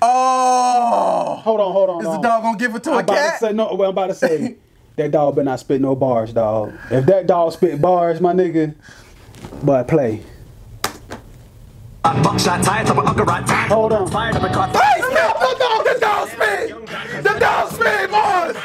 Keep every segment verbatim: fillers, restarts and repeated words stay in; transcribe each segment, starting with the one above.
Oh. Hold on, hold on. Is hold the on. dog gonna give it to I'm a about cat? To say, no, well, I'm about to say, that dog better not spit no bars, dog. If that dog spit bars, my nigga, but play. Hold on. Hey, Smith, the dog, the dog spit! The dog spit bars!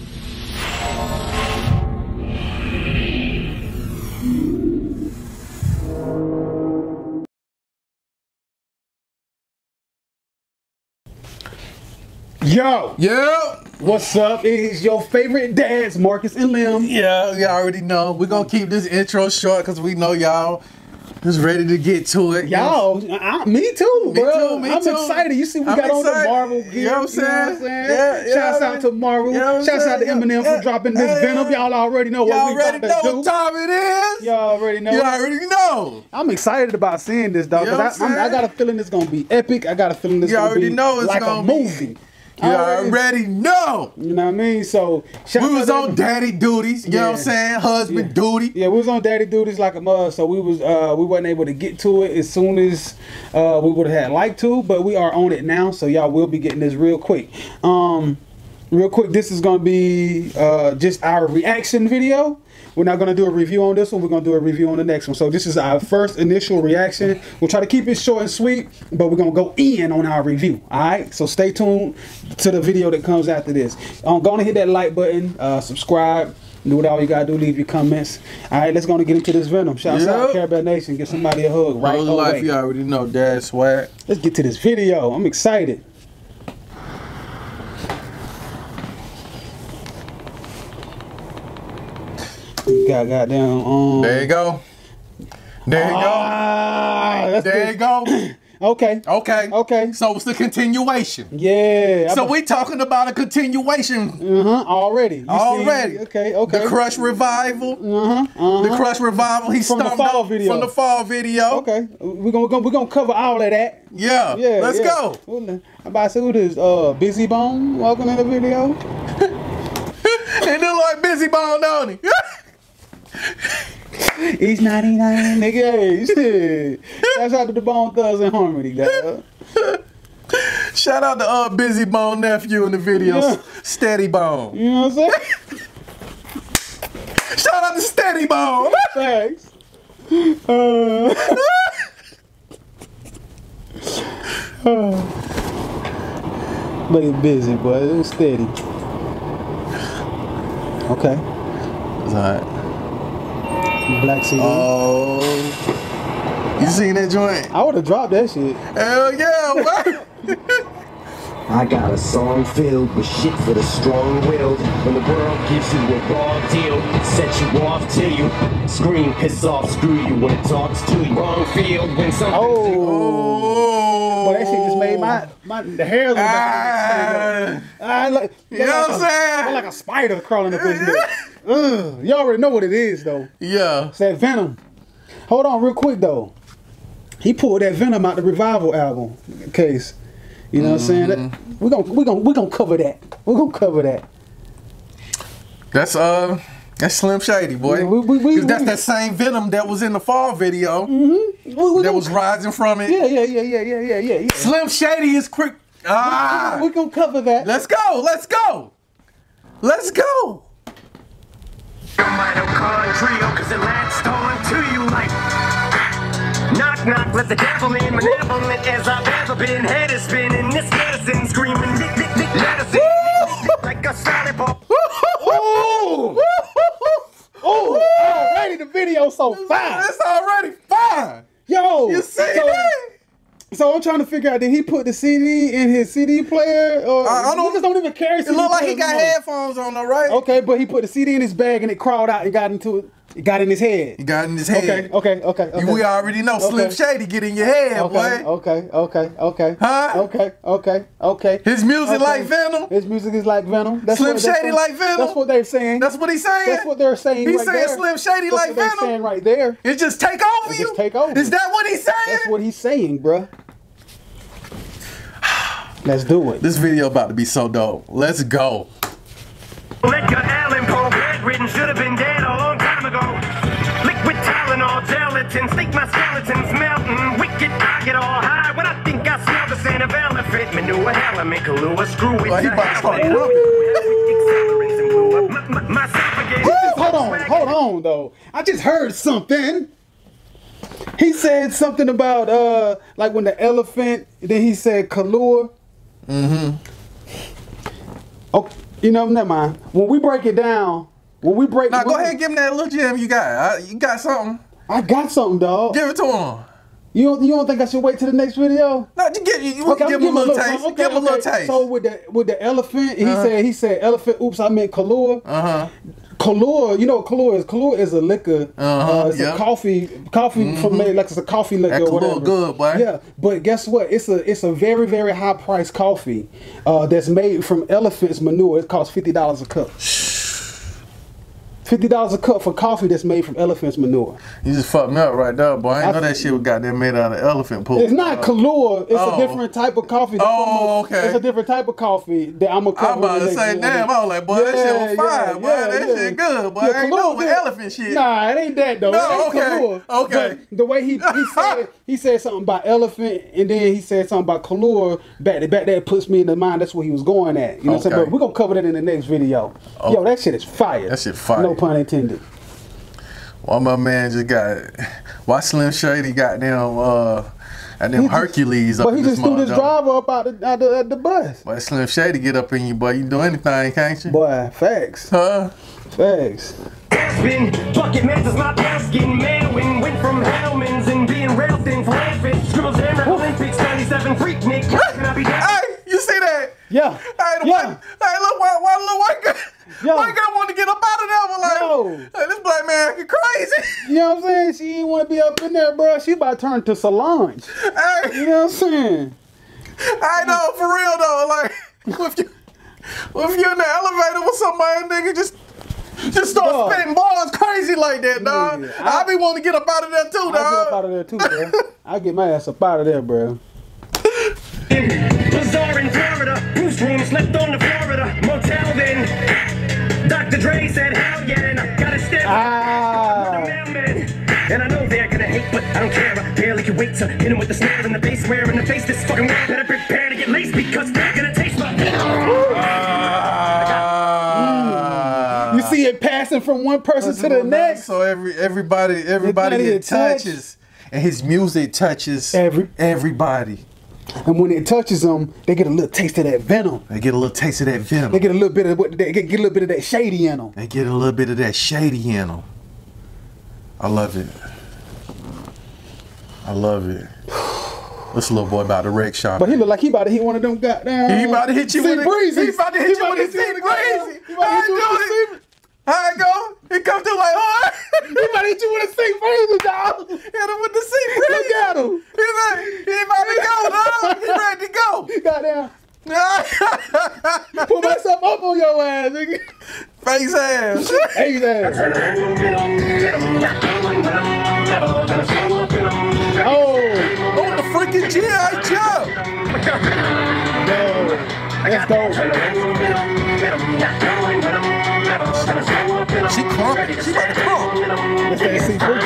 Yo! Yep! What's up? It is your favorite dads, Marcus and Lem. Yeah, y'all already know. We're gonna keep this intro short because we know y'all is ready to get to it. Y'all, I, me too, Me bro. too, me I'm too. excited. You see, we I'm got excited. on the Marvel gear. You know what I'm saying? You know what I'm saying? Yeah, yeah, Shouts man. out to Marvel. You know what I'm Shouts out to saying? Eminem Yeah. for dropping this Yeah. Venom. Y'all already know what Y'all we already about know to do. what time it is. Y'all already know. You already know. I'm excited about seeing this, dog. You know what Cause I, I'm I'm, I got a feeling it's gonna be epic. I got a feeling it's You gonna already be know it's like gonna a be. movie. You already know. You know what I mean? So shout We out was to on them. daddy duties. You Yeah. know what I'm saying? Husband Yeah. duty. Yeah, we was on daddy duties like a mother, so we was uh we wasn't able to get to it as soon as uh we would have had liked to, but we are on it now, so y'all will be getting this real quick. Um real quick, this is gonna be uh just our reaction video. We're not gonna do a review on this one, we're gonna do a review on the next one. So this is our first initial reaction. We'll try to keep it short and sweet, but we're gonna go in on our review. Alright, so stay tuned to the video that comes after this. Um go on and hit that like button, uh subscribe. Do what all you gotta do, leave your comments. Alright, let's go and get into this Venom. Shouts Yep. out Carabao Nation, give somebody a hug right Whole away. life, you already know dad swag. Let's get to this video. I'm excited. Got goddamn um There you go. There you ah, go. that's There the- you go. Okay. Okay. Okay. So it's the continuation. Yeah. So we talking about a continuation uh-huh already. You already. See, okay, okay. The Crush revival. uh-huh, uh-huh. The Crush revival. He From the stomped fall up video. From the fall video. Okay. We're gonna, we're gonna cover all of that. Yeah. Yeah. Let's yeah. go. I'm about to say who this uh Busy Bone walking in the video. It look like Busy Bone, don't he? He's ninety-nine, nigga. Hey, shit. That's out to the Bone Thugs and Harmony, dog. Shout out to uh Busy Bone nephew in the video, Yeah. Steady Bone. You know what I'm saying? Shout out to Steady Bone. Thanks. Uh, Look at Busy, boy. It was steady. Okay. It's alright. Black C D. Oh. You seen that joint? I would have dropped that shit. Hell yeah, what? I got a song filled with shit for the strong-willed. When the world gives you a raw deal, it sets you off till you scream, piss off, screw you when it talks to you. Wrong field when something. Oh. Boy, that shit just made my, my the hair look Ah. I like, You know what I'm saying? look like a spider crawling up his neck. Ugh. You already know what it is, though. Yeah. It's that Venom. Hold on real quick, though. He pulled that Venom out the Revival album case. You know what I'm saying? That, we're gonna we gonna we gonna cover that. We're gonna cover that. That's uh that's Slim Shady, boy. Yeah, we- we- we- 'Cause that's we- that same Venom that was in the fall video. We, we That gonna- was rising from it. Yeah, yeah, yeah, yeah, yeah, yeah, yeah. yeah. Slim Shady is quick. Ah. We're gonna cover that. Let's go. Let's go. Let's go. Mitochondrial, cause it latched on to you like knock knock, let the devil in, malevolent as I've ever been. Head is spinning, this medicine screaming, nick nick nick medicine like a solid ball. Oh, oh, already the video so fine. It's already fine. Yo, You see so, that? So I'm trying to figure out, did he put the C D in his C D player? Or I- I don't- niggas don't even carry It C D looked like he players got no more. headphones on though, right? Okay, but he put the C D in his bag and it crawled out and got into it. It got in his head. He got in his head. Okay, okay, okay, okay. We already know Slim Okay. Shady get in your head, Okay, boy. okay, okay, okay. Huh? Okay, okay, okay. His music Okay. like Venom. His music is like Venom. That's Slim what, that's Shady what- like Venom? That's what they're saying. That's what he's saying. That's what they're saying. He's right saying there. Slim Shady That's like what they're Venom. saying right there. It just take over It you. just take over. Is that what he's saying? That's what he's saying, bruh. Let's do it. This video about to be so dope. Let's go. Edgar Allan Poe, bedridden, should have been dead a long time ago. Liquid Tylenol, gelatin, think my skeleton's melting. Wicked, I get all high when I think I smell the scent of elephant. elephant manure, element Kahlua, screw it. Well, he about to start Accelerants and blew up. My, my, my esophagus. Hold on, hold on though. I just heard something. He said something about uh like when the elephant, then he said Kahlua. Mm-hmm. Oh, you know, never mind. When we break it down, when we break Now when go we- ahead and give him that little gem you got. Uh, you got something. I got something, dog. Give it to him. You don't you don't think I should wait till the next video? No, just give, you, Okay, give I'm him a gonna little give taste. okay, give him a little okay. taste. So with the with the elephant, he Uh-huh. said he said elephant. Oops, I meant Kahlua. Uh huh. Kahlua, you know what Kahlua is? Kahlua is a liquor. Uh-huh, Uh, it's yep. a coffee, coffee Mhm. from made like it's a coffee liquor That or Kahlua whatever. good, boy. Yeah, but guess what? It's a it's a very very high priced coffee uh, that's made from elephant's manure. It costs fifty dollars a cup. Fifty dollars a cup for coffee that's made from elephant's manure. You just fucked me up right there, boy. I ain't I- know that shit was goddamn made out of elephant poop. It's not Kahlua. It's Oh. a different type of coffee. That's Oh, what I'm- okay. It's a different type of coffee that I'm gonna cover. I'm about in to the say, next damn, one. I was like, boy, that shit was fire, boy. That shit good, boy. I ain't know it was yeah. elephant shit. Nah, it ain't that though. No, It ain't okay, Kahlua. okay. But the way he he said he said something about elephant, and then he said something about Kahlua. Back back there puts me in the mind. That's where he was going at. You know what I'm saying? Okay. But we're gonna cover that in the next video. Oh. Yo, that shit is fire. That shit fire. No pun intended. Why my man just got, why Slim Shady got them, uh, and them He just- Hercules up But he in just this threw this motherfucker. driver up out the, out the, out the bus. Boy, Slim Shady get up in you, boy. You do anything, can't you? Boy, facts. Huh? Facts. Spin, bucket man is my baskin. Man, win, went from Hellman's and being railed in for laughing. Scribbles hammer Olympics, ninety-seven freak Nick. Can I be down? Hey, you see that? Yeah. Hey, the Yeah. white, hey, look, why, why little white guy, Yo. white guy want to get up out of there, but like, Yo. hey, this black man acting crazy. You know what I'm saying? She ain't want to be up in there, bro. She about to turn to Solange. Hey, You know what I'm saying? I know, for real though, like, if you, if you're in the elevator with somebody, nigga, just, just start Dog. spitting balls crazy like that, dog. Yeah, I, I- be wanting to get up out of there too, I get up dog. out of there too, bro. I get my ass up out of there, bro. Bazaar in Florida, whose room slept on the Florida motel then. Doctor Dre said, hell yeah, and I got a step. Ah. And I know they're gonna hate, but I don't care. I barely can wait to hit him with the snare and the bass. Where in the face this fucking world better prepare to get laced because they're gonna taste my. Ah. You see it passing from one person to the next. So every everybody everybody Everybody it it touch. touches, and his music touches Every- everybody. And when it touches them, they get a little taste of that venom. They get a little taste of that venom. They get a little bit of what they get, get a little bit of that shady in them. They get a little bit of that shady in them. I love it. I love it. This little boy about to wreck shop. But he look like he about to hit one of them goddamn. He about to hit you Sea with it. breezes. He about to hit you with it. See breezy. He about to hit you with the sea. How it go? He come through like, oh. He about to hit you with a sea breezy, dog. Hit him with the sea breeze. Look at him. He ready, he about to go, dog. He ready to go. Goddamn. Put myself up on your ass, nigga. Face ass. Hey, ass. Oh, Oh, the freaking G I Joe. yo. Let's go. She crumping. She about to crump. Let's say sea breezy.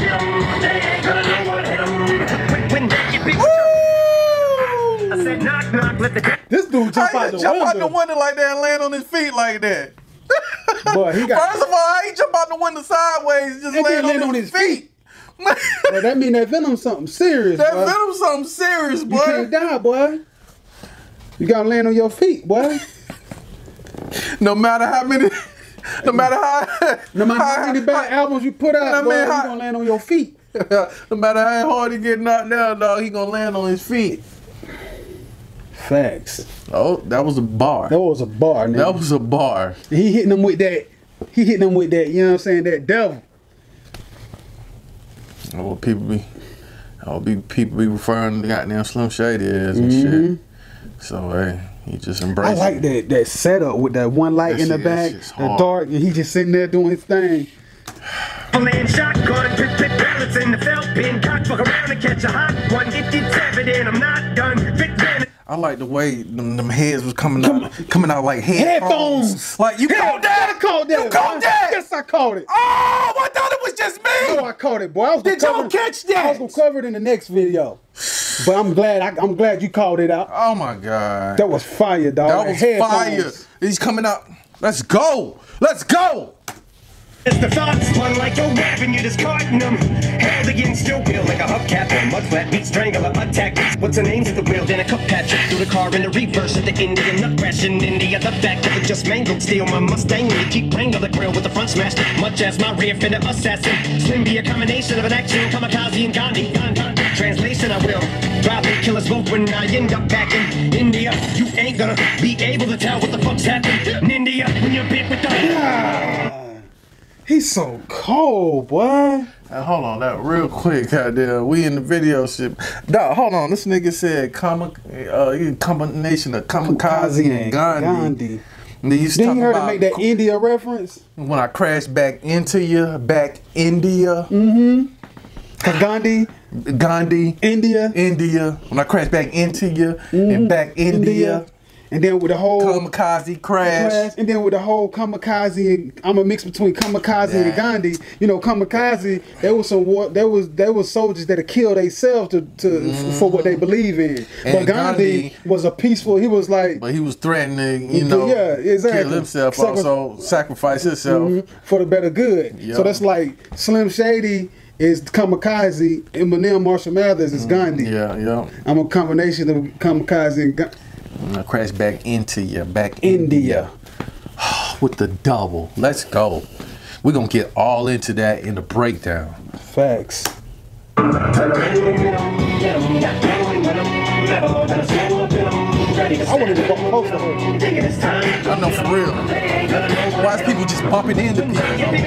I said knock knock, let the This dude jump How out you the jump out window. the window like that and land on his feet like that? Boy, he got. First of all, how he jump out the window sideways, just And land, then land on, on his his feet. Well, that mean that venom something serious, That boy. venom something serious, You boy. can't die, boy. You gotta land on your feet, boy. No matter how many, no matter how, No matter how many bad albums you put out, I boy, mean, you how- gonna land on your feet. no matter how hard he get knocked down, dog, he gonna land on his feet. Facts. Oh, that was a bar. That was a bar, nigga. That was a bar. He hitting them with that. He hitting them with that. You know what I'm saying? That devil. Oh, people be, oh, be people be referring to goddamn Slim Shady as and shit. So hey, he just I embraced like it. that that setup with that one light That in the shit- that back, shit's the hard. dark, and he just sitting there doing his thing. man shotgun, pit pit pellets in the felt bin, cock fuck around and catch a hot one. It, it's evident I'm not done. Fit man. I like the way them, them heads was coming out, coming out like headphones. Headphones. Like you caught that? I caught that. You caught boy. that? Yes, I caught it. Oh, I thought it was just me. No, I caught it, boy. I was Did gonna y'all cover it- catch that? I was gonna cover it in the next video. But I'm glad I, I'm glad you called it out. Oh my God. That was fire, dog. That was fire. He's coming out. Let's go. Let's go. It's the thoughts, one like you're rapping, you're discarding them. Held against your will like a hubcap or mud flat beat strangler attack. What's the names of the wheel? Then a cup patch through the car in the reverse at the Indian nut crash in India. The back of it just mangled. Steal my Mustang when you keep playing on the grill with the front smashed. Much as my rear fender assassin. Slim be a combination of an action Kamikaze and Gandhi. Translation, I will drive and kill us both when I end up back in India. You ain't gonna be able to tell what the fuck's happened in India when you're bit with the. Yeah. He's so cold, boy. Now, hold on, that real quick, goddamn. We in the video shit. Dog, hold on. This nigga said comic, uh, combination of Kamikaze and Gandhi. Gandhi. And then you, then you heard him make that India reference? When I crashed back into you, back India. Mm-hmm. Cause Gandhi. Gandhi. India. India. When I crashed back into you mm-hmm. and back India. India. And then with the whole Kamikaze crash. crash, and then with the whole Kamikaze, I'm a mix between Kamikaze yeah. and Gandhi. You know, Kamikaze, there was some war, there was there was soldiers that had killed themselves to, to mm-hmm. for what they believe in. And but Gandhi, Gandhi was a peaceful. He was like, but he was threatening, you know, yeah, exactly. kill himself, Sacri also sacrifice himself mm-hmm. for the better good. Yep. So that's like Slim Shady is Kamikaze, Eminem, Marshall Mathers is Gandhi. Yeah, yeah. I'm a combination of Kamikaze and Gandhi. I crash back into you, back India. India. With the double. Let's go. We're going to get all into that in the breakdown. Facts. I wanted to go close to her. I know, for real. Why is people just bumping into people?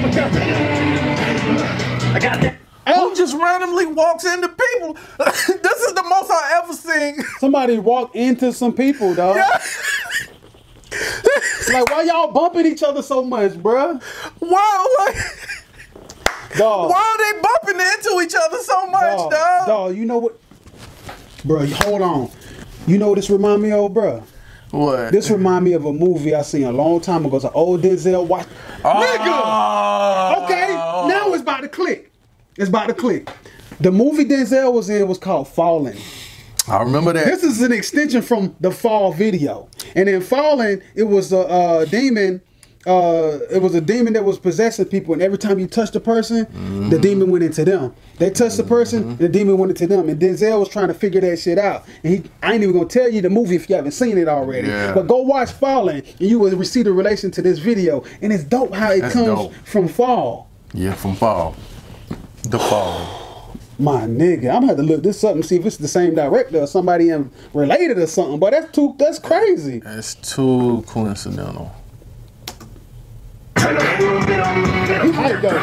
I got that. Who just randomly walks into people? This is the most I ever seen. Somebody walk into some people, dog. Yeah. Like, why y'all bumping each other so much, bruh? Why, like, dog. Why are they bumping into each other so much, dog? Dog, dog you know what? Bruh, hold on. You know what this remind me of, bruh? What? This remind me of a movie I seen a long time ago. It's an old Denzel watch. Oh. Nigga! Okay, now it's about to click. It's about to click. The movie Denzel was in was called Fallen. I remember that. This is an extension from the Fall video. And in Fallen, it was a uh, demon. Uh, it was a demon that was possessing people, and every time you touched a person, mm-hmm. the demon went into them. They touched the person, mm-hmm. the demon went into them. And Denzel was trying to figure that shit out. And he, I ain't even gonna tell you the movie if you haven't seen it already. Yeah. But go watch Fallen, and you will receive a relation to this video. And it's dope how it That's comes dope. from Fall. Yeah, from Fall. The Fall. My nigga, I'm gonna have to look this up and see if it's the same director or somebody in related or something. But that's too that's crazy. That's too coincidental. How it go?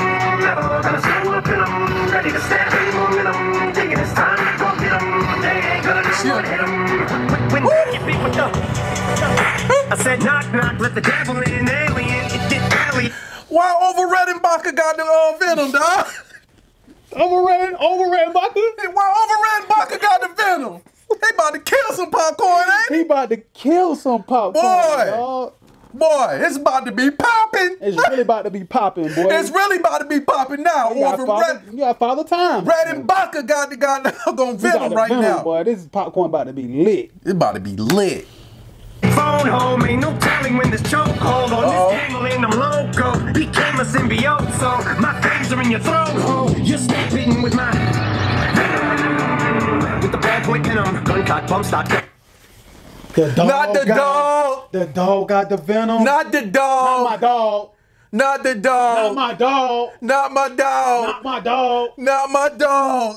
I said knock knock, let the devil in, alien. It did alien. Why over Redenbacher got the uh, Venom, dog? Over Red, over Redenbacher? Hey, why over Redenbacher got the Venom? He about to kill some popcorn, ain't he? He about to kill some popcorn, boy. Dog. Boy, it's about to be popping. It's really about to be popping, boy. It's really about to be popping now. You got, father, you got Father Time. Redenbacher got the got on Venom right Venom, now. Boy, this popcorn about to be lit. It's about to be lit. Phone home, ain't no telling when this chokehold on uh-oh. This gambling, I'm loco. Became a symbiote, so my fangs are in your throat. Oh, you're snapping with my with the bad boy venom. Gun cock, bump stock. The dog Not the got, dog. The dog got the venom. Not the dog. Not my dog. Not the dog. Not my dog. Not my dog. Not my dog. Not my dog.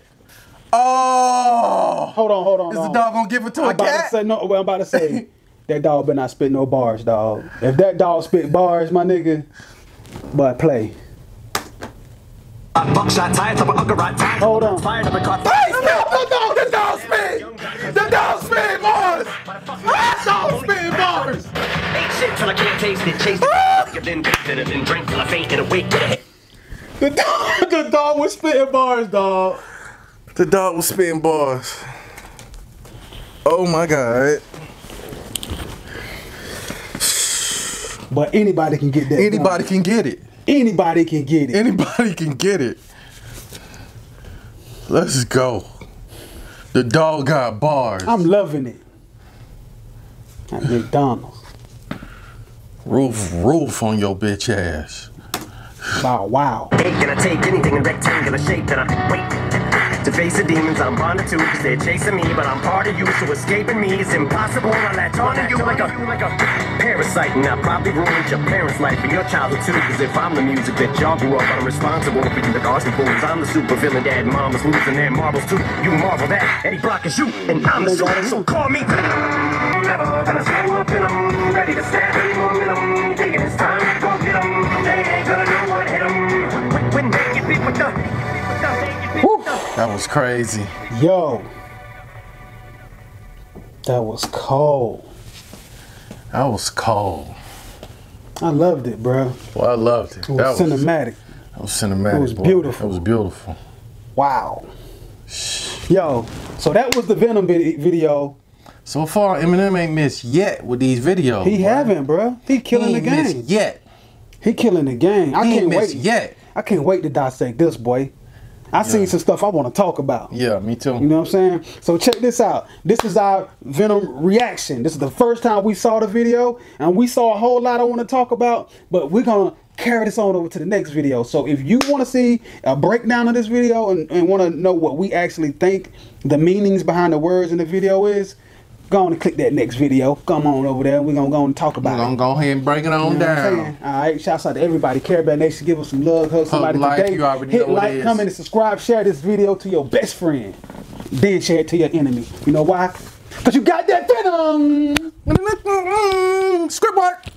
Oh. Hold on, hold on. Is on. the dog gonna give it to I'm a about cat? To say, no, well, I'm about to say, that dog better not spit no bars, dog. If that dog spit bars, my nigga, but play. Buckshot tied up a right time. Hold on. Fired up a car. Hey, stop! The dog, the dog spit! The dog spit bars! The dog spit bars! Ain't shit till I can't taste it. Chase it. Then tasted it. Then drink till I faint and awake to the head. The dog, the dog was spitting bars, dog. The dog was spitting bars. Oh my God. But anybody can get that. Anybody done. can get it. Anybody can get it. Anybody can get it. Let's go. The dog got bars. I'm loving it. At McDonald's. Roof, roof on your bitch ass. Wow, wow. Ain't gonna take anything in rectangular shape that I wait. To face the demons I'm bonded to, cause they're chasing me, but I'm part of you, so escaping me is impossible. I latch on to you like a, like a parasite, and I probably ruined your parents' life and your childhood too, cause if I'm the music that y'all grew up on, I'm responsible for you, the cars and fools. I'm the super villain, dad, mama's losing their marbles too. You marvel that, Eddie Brock is you, and I'm the super, so call me Venom. Never gonna slow up in them, ready to stab any momentum, thinking it's time to go get them. They ain't gonna know what hit them, when, when they get beat with the, Woo. That was crazy. Yo. That was cold. That was cold. I loved it, bro. Well, I loved it. It was that cinematic. Was, that was cinematic. It was boy. beautiful. It was beautiful. Wow. Yo, so that was the Venom vid video. So far, Eminem ain't missed yet with these videos. He boy. haven't, bro. He killing he the ain't game. missed yet. He killing the game. I he can't ain't wait missed yet. I can't wait to dissect this, boy. I yeah. seen some stuff I want to talk about. Yeah, me too. You know what I'm saying? So check this out. This is our Venom reaction. This is the first time we saw the video, and we saw a whole lot I want to talk about, but we're going to carry this on over to the next video. So if you want to see a breakdown of this video and, and want to know what we actually think the meanings behind the words in the video is, go on and click that next video. Come on over there. We're going to go and talk about We're going it. to go ahead and break it on You know down. All right, shouts out to everybody. Caravan Nation, give us some love. Hug somebody like, today. you already Hit know what it like, is. comment, and subscribe. Share this video to your best friend. Then share it to your enemy. You know why? Because you got that venom. Script work.